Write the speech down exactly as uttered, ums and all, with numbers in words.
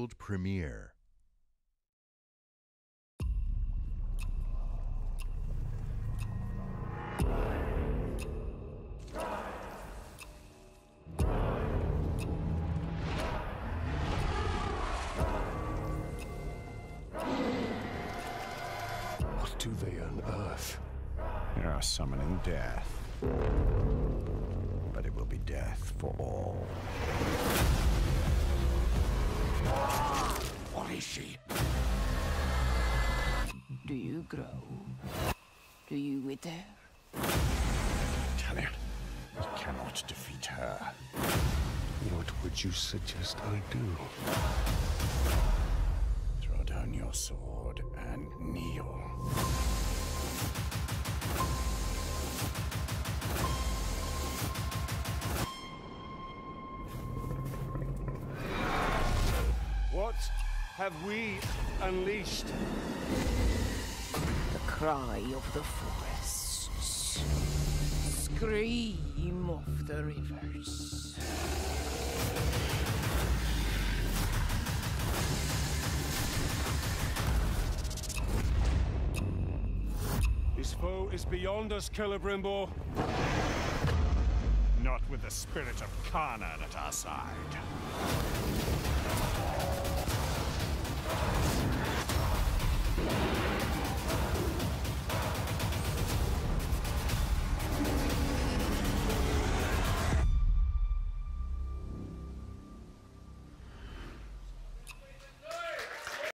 World premiere. What do they unearth? They are summoning death. But it will be death for all. What is she? Do you grow? Do you wither? Tell him, we cannot defeat her. What would you suggest I do? Throw down your sword and kneel. What have we unleashed? The cry of the forests. Scream of the rivers. This foe is beyond us, Celebrimbor. Not with the spirit of Khan'an at our side. You